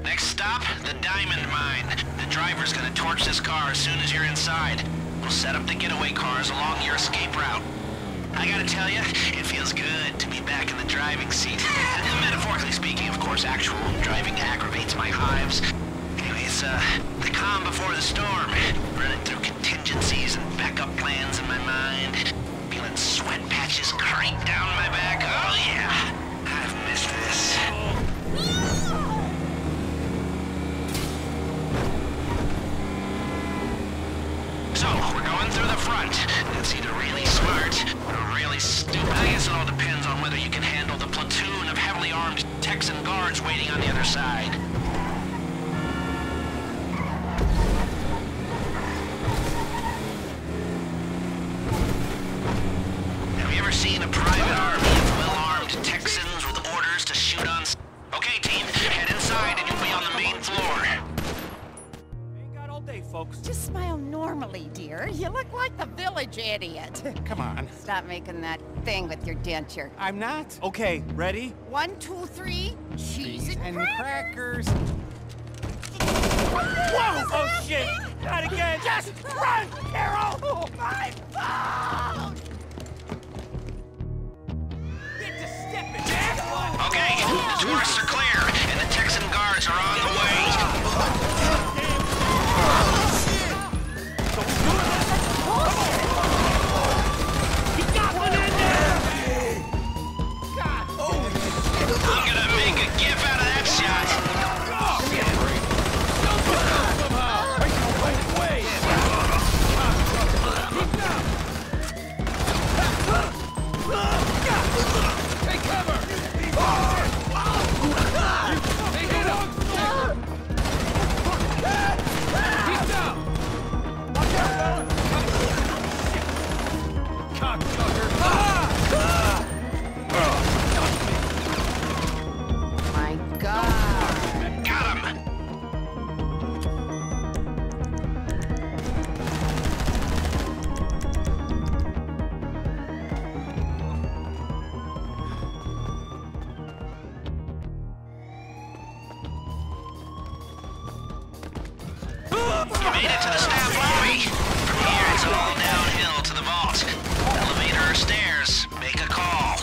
Next stop, the Diamond Mine. The driver's gonna torch this car as soon as you're inside. We'll set up the getaway cars along your escape route. I gotta tell you, it feels good to be back in the driving seat. Metaphorically speaking, of course, actual driving aggravates my hives. Anyways, the calm before the storm. Running through contingencies and backup plans in my mind. Feeling sweat patches creep down my back. Oh yeah, I've missed this. So, we're going through the front. It's either really smart or really stupid. I guess it all depends on whether you can handle the platoon of heavily armed Texan guards waiting on the other side. Have you ever seen a private army of well-armed Texans with orders to shoot on... Okay, team, head inside and you'll be on the main floor. Folks. Just smile normally, dear. You look like the village idiot. Come on. Stop making that thing with your denture. I'm not. Okay, ready? 1, 2, 3. Cheese and crackers. Whoa! Oh shit! Not again! Just run, Carol! Oh, my phone! Get to stepping, man! Okay, the tourists are clear, and the Texan guards are on the way. I'm gonna make a gif out of that shot. Take cover! They hit him! He's down! Watch out, cocksucker! My God. Got him. You made it to the staff lobby. From here, it's all downhill to the vault. Elevator or stairs, make a call.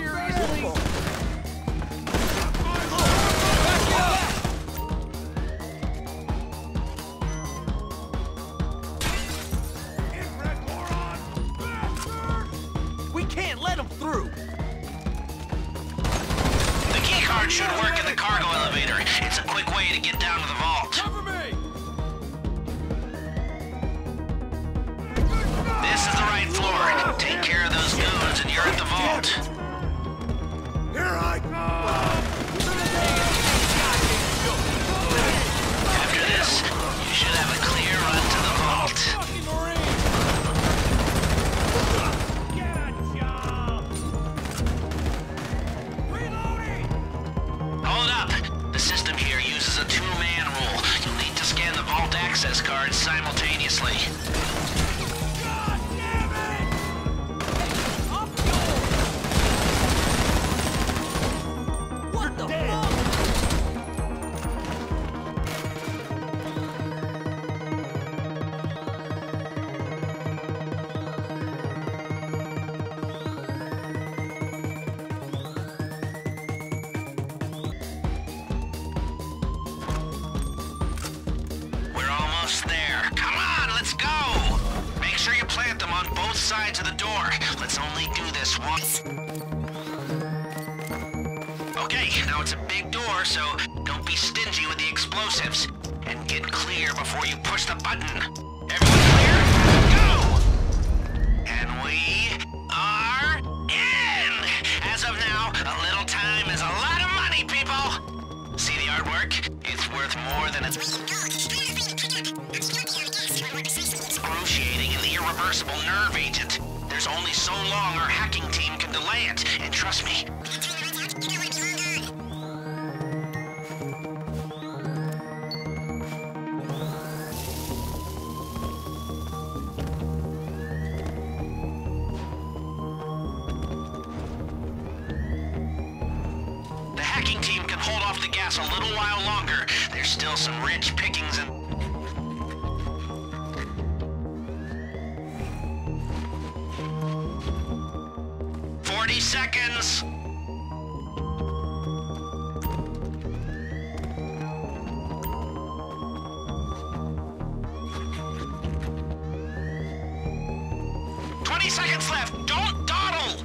We can't let them through. The key card should work in the cargo elevator. It's a quick way to get down to the vault. Cover me! This is the right floor. Take care of those goons and you're at the vault. Here I come! After this, you should have a clear run to the vault. Fucking Marine! Get a job! Reloading! Hold up. The system here uses a two-man rule. You'll need to scan the vault access cards simultaneously. God damn it! Up What the fuck? We're almost there. Come on, let's go! Make sure you plant them on both sides of the door. Let's only do this once. Okay, now it's a big door, so don't be stingy with the explosives. And get clear before you push the button. Everyone clear? Go! And we are in! As of now, a little time is a lot of money, people! See the artwork? It's worth more than it's... excruciating and irreversible nerve agent. There's only so long our hacking team can delay it, and trust me. The hacking team can hold off the gas a little while longer. There's still some rich pickings in... 40 seconds! Seconds left. Don't dawdle.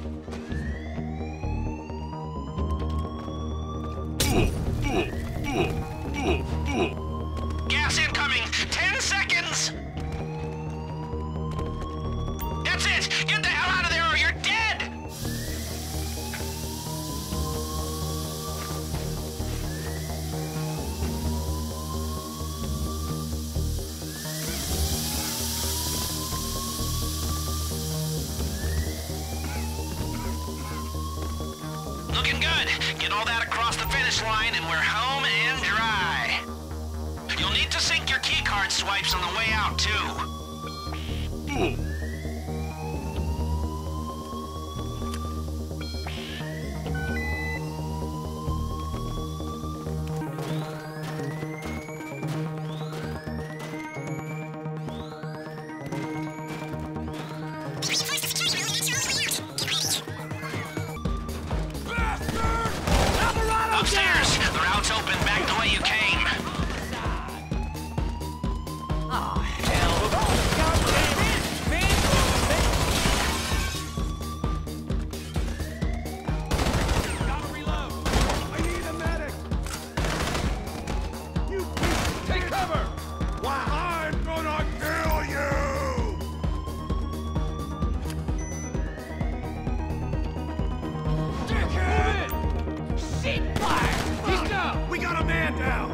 Gas incoming. 10 seconds. That's it. Get the hell out of there or you're dead. Looking good. Get all that across the finish line and we're home and dry. You'll need to sync your keycard swipes on the way out, too. Upstairs! The route's open back the way you came. Oh, hell. Gotta reload. I need a medic. You take cover. Why, I'm gonna kill you. Dickhead! Shit fire! He's down! We got a man down!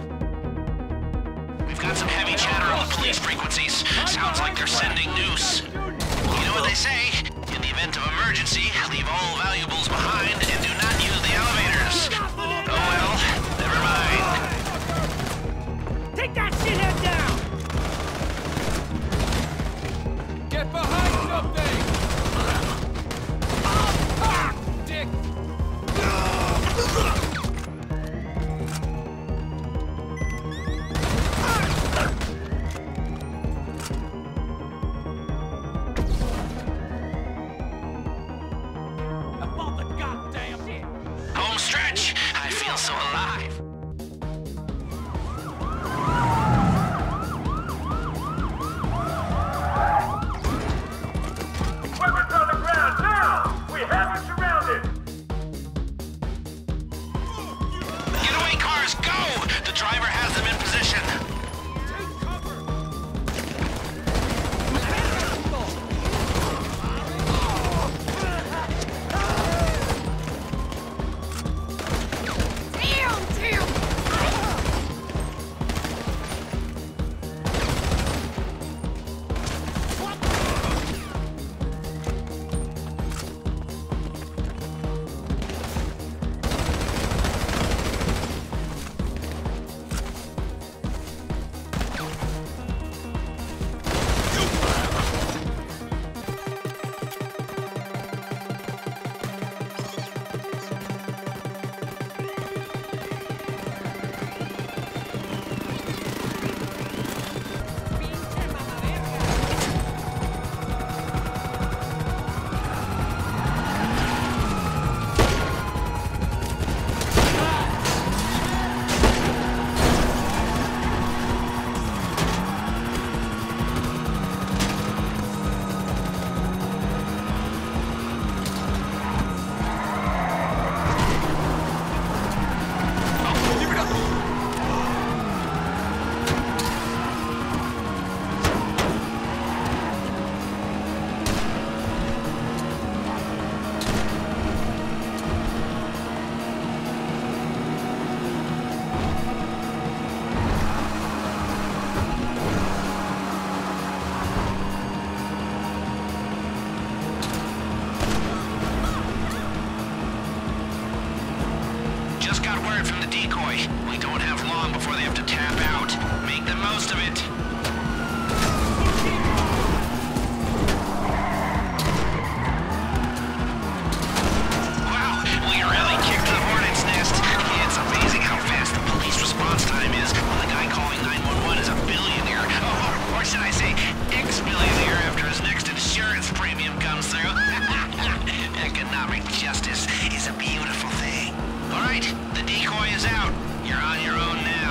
We've got some heavy chatter on the police frequencies. Sounds like they're sending noose. You know what they say? In the event of emergency, leave all valuables behind and do not use the elevators. Oh well, never mind. Take that shithead down! Get behind something! Ah, dick! Above the goddamn shit! Home stretch. I feel so alive. Weapons on the ground, now! We have it surrounded! Getaway cars, go! The driver has them in position. Take cover! Just got word from the decoy. We don't have long before they have to tap out. Make the most of it. Wow, we really kicked the hornet's nest. It's amazing how fast the police response time is Wreak justice is a beautiful thing. All right, the decoy is out. You're on your own now.